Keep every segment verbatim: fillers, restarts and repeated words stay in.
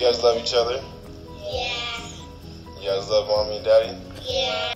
guys love each other? Yeah. You guys love mommy and daddy? Yeah.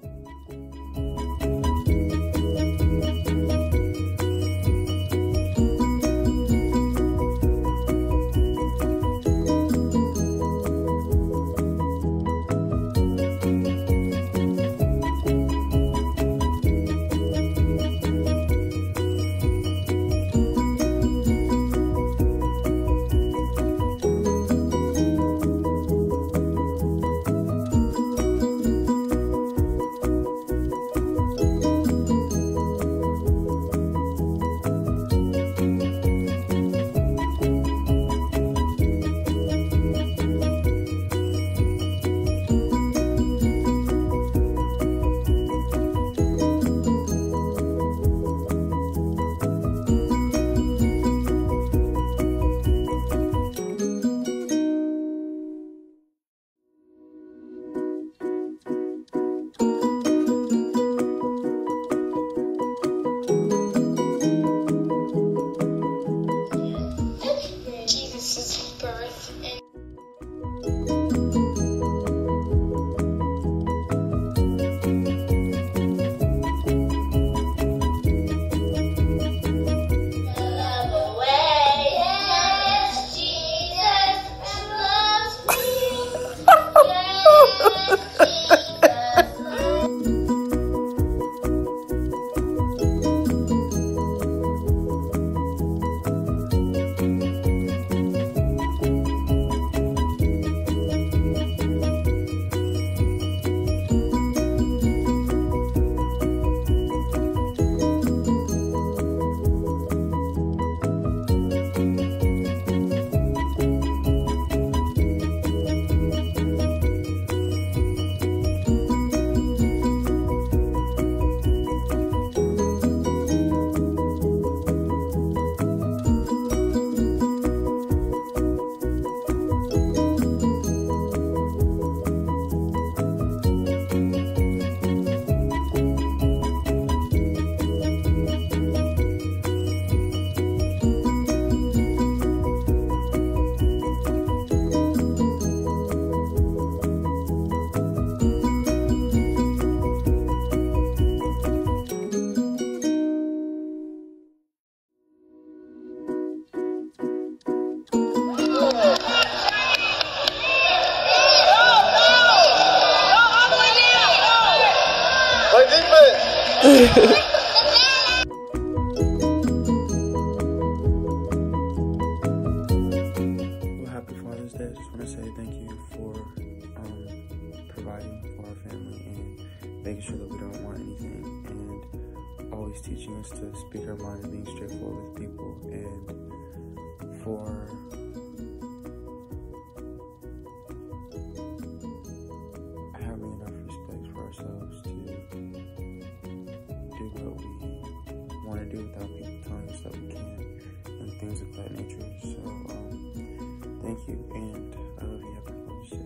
Well, happy Father's Day. I just want to say thank you for um, providing for our family and making sure that we don't want anything, and always teaching us to speak our mind and being straightforward with people, and for having enough respect for ourselves to do what we want to do without people telling us that we can't, and things of that nature. So um, thank you, and I love you. Happy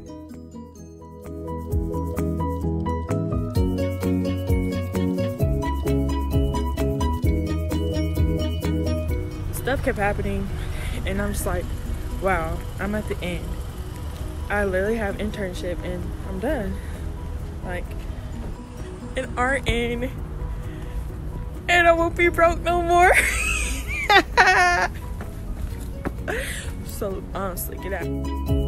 Father's Day. Stuff kept happening, and I'm just like, wow, I'm at the end. I literally have internship and I'm done. Like, an R N, and I won't be broke no more. So honestly, get out.